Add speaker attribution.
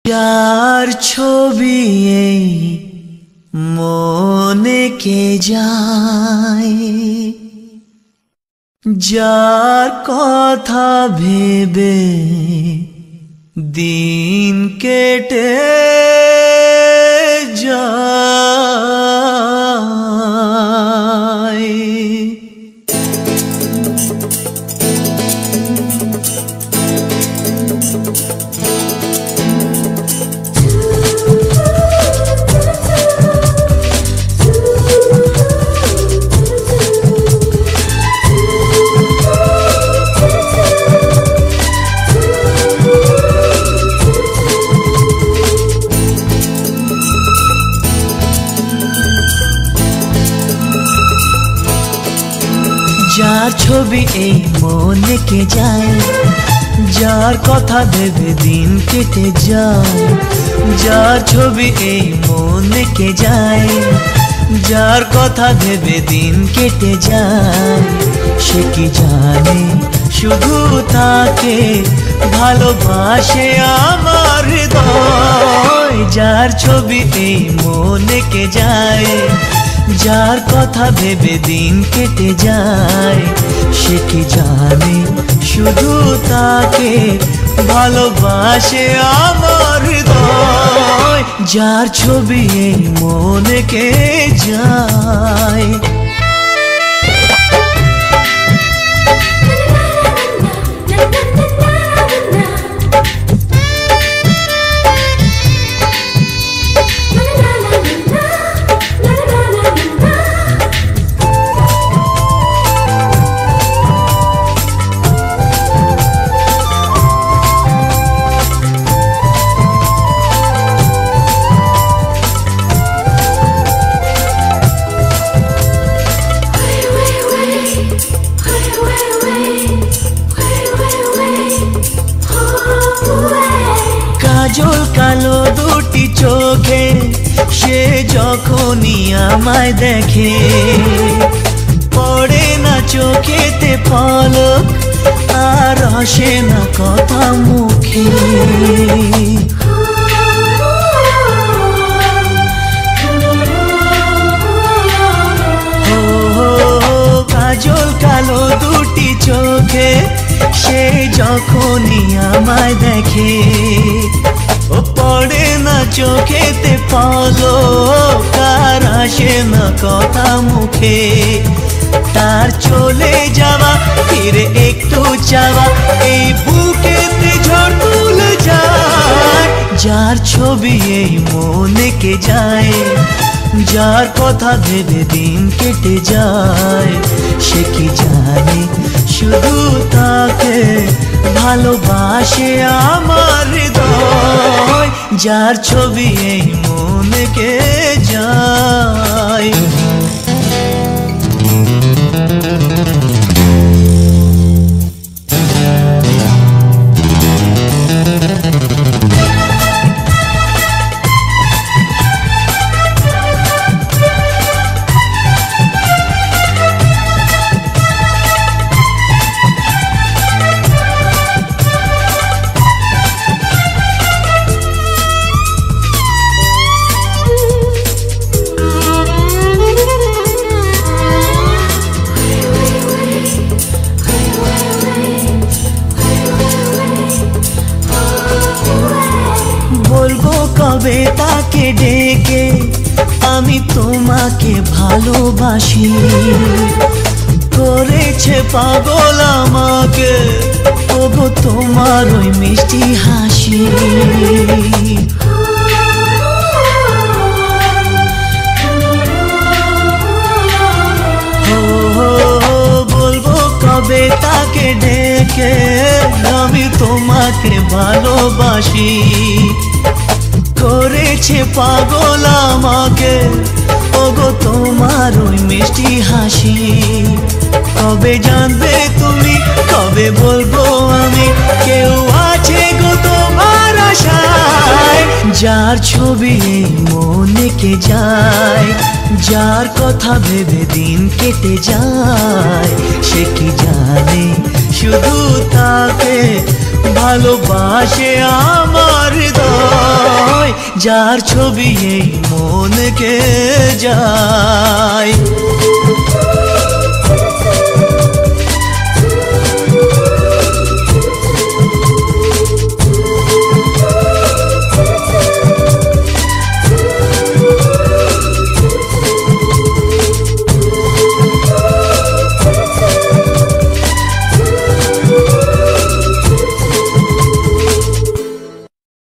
Speaker 1: যার ছবি এই মনে কে যায়, যার কথা ভেবে দিন কেটে যায়। যার ছবি এই মনে কে যায়, যার কথা ভেবে দিন কেটে যায়। যার ছবি এই মনে কে যায়, যার কথা ভেবে দিন কেটে যায়। সে কি জানে শুধু তাকে ভালোবাসে আমার হৃদয়। যার ছবি এই মনে কে যায়, যার কথা ভেবে দিন কেটে যায়। সে কি জানে শুধু তাকে ভালোবাসে আমার হৃদয়। যার ছবি এই মনে কে যায়। কাজল কালো দুটি চোখে সে যখনই আমায় দেখে, পড়ে না চোখেতে পলক আর আসে না কথা মুখে। কাজল কালো দুটি চোখে সে যখনই আমায় দেখে, ও পড়ে না চোখেতে পলক আর আসে না কথা মুখে। তার চলে যাওয়া ফিরে একটু চাওয়া এই বুকেতে ঝড় তুলে যায়। যার ছবি এই মনে কে যায়, যার কথা ভেবে দিন কেটে যায়। সে কি জানে শুধু তাকে ভালোবাসে আমার হৃদয়। যার ছবি এই মনে কে যায়। বলবো কবে তাকে ডেকে আমি তোমাকে ভালোবাসি। করেছে পাগল আমাকে ওগো তোমার ওই মিষ্টি হাসি। বলবো কবে তাকে ডেকে আমি তোমাকে ভালোবাসি। করেছে পাগল আমাকে ওগো তোমার ওই মিষ্টি হাসি। কবে জানবে তুমি, কবে বলবো আমি, কেউ আছে গো তোমার আশায়। যার ছবি এই মনে কে যায়, যার কথা ভেবে দিন কেটে যায়। সে কি জানে শুধু তাকে ভালোবাসে আমার হৃদয়। যার ছবি এই মনকে যায়।